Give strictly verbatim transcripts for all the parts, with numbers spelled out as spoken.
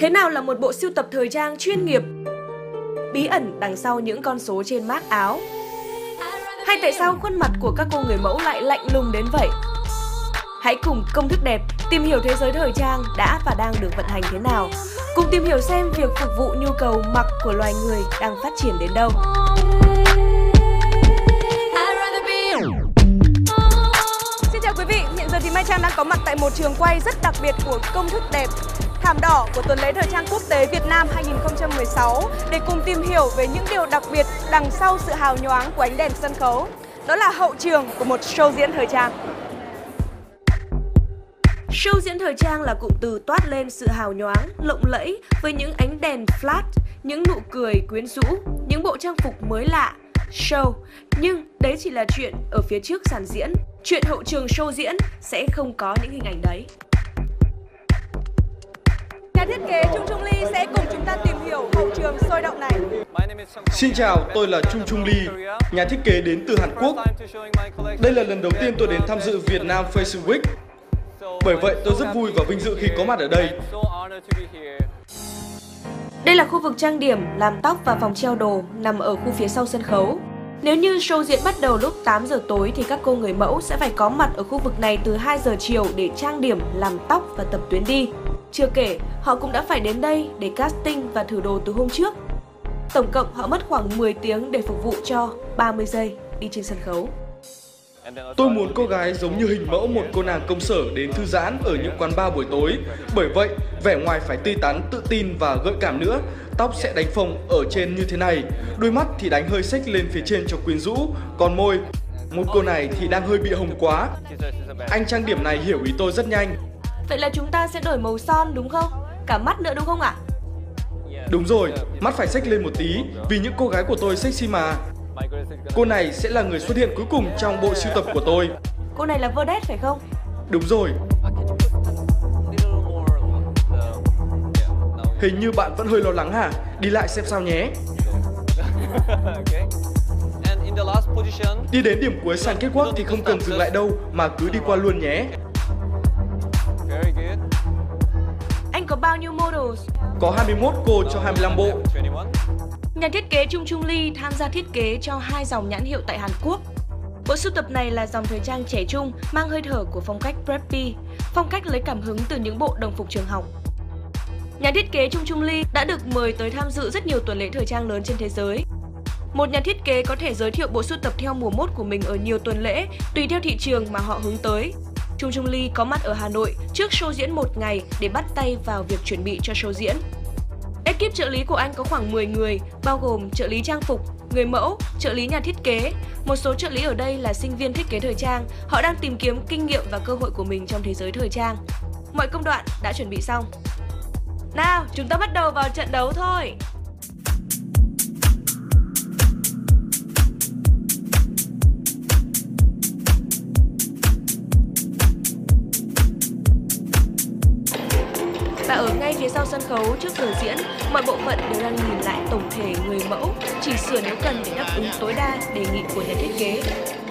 Thế nào là một bộ sưu tập thời trang chuyên nghiệp? Bí ẩn đằng sau những con số trên mác áo? Hay tại sao khuôn mặt của các cô người mẫu lại lạnh lùng đến vậy? Hãy cùng Công thức đẹp tìm hiểu thế giới thời trang đã và đang được vận hành thế nào. Cùng tìm hiểu xem việc phục vụ nhu cầu mặc của loài người đang phát triển đến đâu. Xin chào quý vị, hiện giờ thì Mai Trang đang có mặt tại một trường quay rất đặc biệt của Công thức đẹp, thảm đỏ của tuần lễ thời trang quốc tế Việt Nam hai nghìn không trăm mười sáu để cùng tìm hiểu về những điều đặc biệt đằng sau sự hào nhoáng của ánh đèn sân khấu. Đó là hậu trường của một show diễn thời trang. Show diễn thời trang là cụm từ toát lên sự hào nhoáng, lộng lẫy với những ánh đèn flash, những nụ cười quyến rũ, những bộ trang phục mới lạ, show. Nhưng đấy chỉ là chuyện ở phía trước sàn diễn. Chuyện hậu trường show diễn sẽ không có những hình ảnh đấy. Nhà thiết kế Trung Trung Ly sẽ cùng chúng ta tìm hiểu hậu trường sôi động này. Xin chào, tôi là Trung Trung Ly, nhà thiết kế đến từ Hàn Quốc. Đây là lần đầu tiên tôi đến tham dự Việt Nam Fashion Week. Bởi vậy tôi rất vui và vinh dự khi có mặt ở đây. Đây là khu vực trang điểm, làm tóc và phòng treo đồ nằm ở khu phía sau sân khấu. Nếu như show diễn bắt đầu lúc tám giờ tối thì các cô người mẫu sẽ phải có mặt ở khu vực này từ hai giờ chiều để trang điểm, làm tóc và tập tuyến đi. Chưa kể, họ cũng đã phải đến đây để casting và thử đồ từ hôm trước. Tổng cộng họ mất khoảng mười tiếng để phục vụ cho ba mươi giây đi trên sân khấu. Tôi muốn cô gái giống như hình mẫu một cô nàng công sở đến thư giãn ở những quán bar buổi tối. Bởi vậy, vẻ ngoài phải tươi tắn, tự tin và gợi cảm nữa. Tóc sẽ đánh phồng ở trên như thế này, đôi mắt thì đánh hơi xếch lên phía trên cho quyến rũ, còn môi, một cô này thì đang hơi bị hồng quá. Anh trang điểm này hiểu ý tôi rất nhanh. Vậy là chúng ta sẽ đổi màu son đúng không? Cả mắt nữa đúng không ạ? Đúng rồi, mắt phải xếch lên một tí vì những cô gái của tôi sexy mà. Cô này sẽ là người xuất hiện cuối cùng trong bộ sưu tập của tôi. Cô này là vedette phải không? Đúng rồi. Hình như bạn vẫn hơi lo lắng hả? Đi lại xem sao nhé. Đi đến điểm cuối sàn kết quắc thì không cần dừng lại đâu mà cứ đi qua luôn nhé. Anh có bao nhiêu models? Có hai mươi mốt cô cho hai mươi lăm bộ. Nhà thiết kế Trung Trung Ly tham gia thiết kế cho hai dòng nhãn hiệu tại Hàn Quốc. Bộ sưu tập này là dòng thời trang trẻ trung mang hơi thở của phong cách preppy, phong cách lấy cảm hứng từ những bộ đồng phục trường học. Nhà thiết kế Trung Trung Ly đã được mời tới tham dự rất nhiều tuần lễ thời trang lớn trên thế giới. Một nhà thiết kế có thể giới thiệu bộ sưu tập theo mùa mốt của mình ở nhiều tuần lễ tùy theo thị trường mà họ hướng tới. Trung Trung Ly có mặt ở Hà Nội trước show diễn một ngày để bắt tay vào việc chuẩn bị cho show diễn. Ekip trợ lý của anh có khoảng mười người, bao gồm trợ lý trang phục, người mẫu, trợ lý nhà thiết kế. Một số trợ lý ở đây là sinh viên thiết kế thời trang, họ đang tìm kiếm kinh nghiệm và cơ hội của mình trong thế giới thời trang. Mọi công đoạn đã chuẩn bị xong. Nào, chúng ta bắt đầu vào trận đấu thôi! Và ở ngay phía sau sân khấu trước giờ diễn, mọi bộ phận đều đang nhìn lại tổng thể người mẫu, chỉ sửa nếu cần để đáp ứng tối đa đề nghị của nhà thiết kế.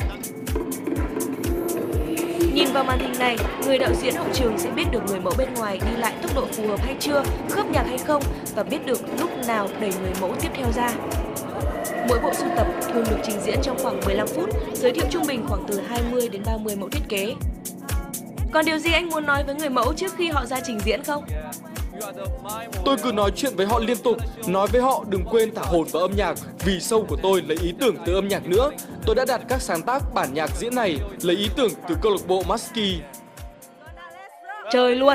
Nhìn vào màn hình này, người đạo diễn hậu trường sẽ biết được người mẫu bên ngoài đi lại tốc độ phù hợp hay chưa, khớp nhạc hay không và biết được lúc nào đẩy người mẫu tiếp theo ra. Mỗi bộ sưu tập thường được trình diễn trong khoảng mười lăm phút, giới thiệu trung bình khoảng từ hai mươi đến ba mươi mẫu thiết kế. Còn điều gì anh muốn nói với người mẫu trước khi họ ra trình diễn không? Tôi cứ nói chuyện với họ liên tục, nói với họ đừng quên thả hồn vào âm nhạc vì show của tôi lấy ý tưởng từ âm nhạc nữa. Tôi đã đặt các sáng tác bản nhạc diễn này lấy ý tưởng từ câu lạc bộ Musky. Chơi luôn!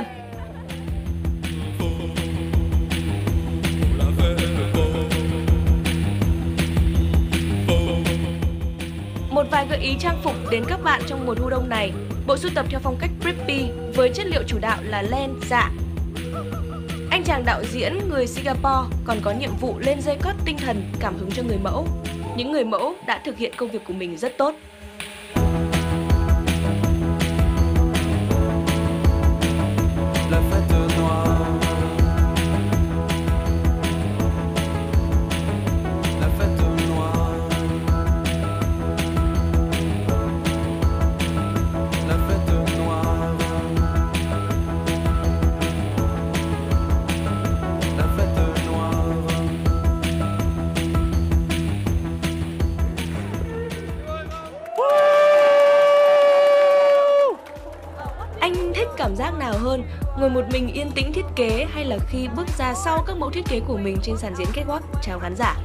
Một vài gợi ý trang phục đến các bạn trong mùa thu đông này. Bộ sưu tập theo phong cách preppy với chất liệu chủ đạo là len, dạ. Anh chàng đạo diễn người Singapore còn có nhiệm vụ lên dây cót tinh thần cảm hứng cho người mẫu. Những người mẫu đã thực hiện công việc của mình rất tốt. cảm giác nào hơn, ngồi một mình yên tĩnh thiết kế hay là khi bước ra sau các mẫu thiết kế của mình trên sàn diễn catwalk chào khán giả?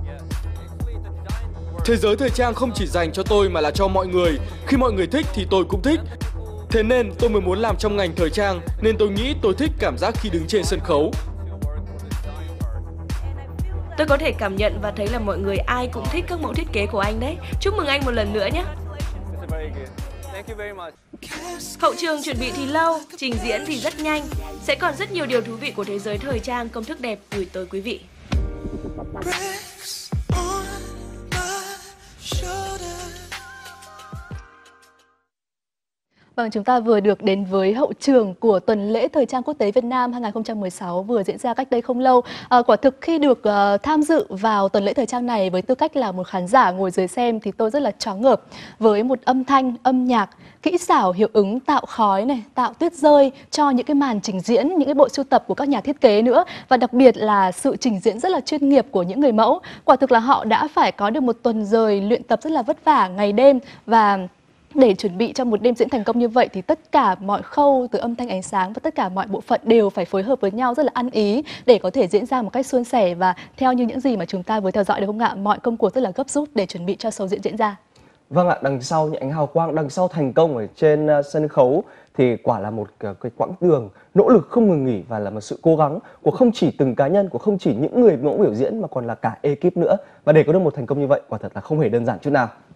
Thế giới thời trang không chỉ dành cho tôi mà là cho mọi người. Khi mọi người thích thì tôi cũng thích. Thế nên tôi mới muốn làm trong ngành thời trang, nên tôi nghĩ tôi thích cảm giác khi đứng trên sân khấu. Tôi có thể cảm nhận và thấy là mọi người ai cũng thích các mẫu thiết kế của anh đấy. Chúc mừng anh một lần nữa nhé! Hậu trường chuẩn bị thì lâu, trình diễn thì rất nhanh. Sẽ còn rất nhiều điều thú vị của thế giới thời trang công thức đẹp gửi tới quý vị. Vâng, chúng ta vừa được đến với hậu trường của tuần lễ thời trang quốc tế Việt Nam hai không một sáu vừa diễn ra cách đây không lâu. À, quả thực khi được uh, tham dự vào tuần lễ thời trang này với tư cách là một khán giả ngồi dưới xem thì tôi rất là choáng ngợp với một âm thanh, âm nhạc, kỹ xảo hiệu ứng tạo khói này, tạo tuyết rơi cho những cái màn trình diễn, những cái bộ sưu tập của các nhà thiết kế nữa, và đặc biệt là sự trình diễn rất là chuyên nghiệp của những người mẫu. Quả thực là họ đã phải có được một tuần rời luyện tập rất là vất vả ngày đêm, và để chuẩn bị cho một đêm diễn thành công như vậy thì tất cả mọi khâu từ âm thanh, ánh sáng và tất cả mọi bộ phận đều phải phối hợp với nhau rất là ăn ý để có thể diễn ra một cách suôn sẻ và theo như những gì mà chúng ta vừa theo dõi được không ạ? Mọi công cuộc rất là gấp rút để chuẩn bị cho show diễn diễn ra. Vâng ạ, đằng sau những ánh hào quang, đằng sau thành công ở trên uh, sân khấu thì quả là một uh, cái quãng đường nỗ lực không ngừng nghỉ và là một sự cố gắng của không chỉ từng cá nhân, của không chỉ những người mẫu biểu diễn mà còn là cả ekip nữa. Và để có được một thành công như vậy quả thật là không hề đơn giản chút nào.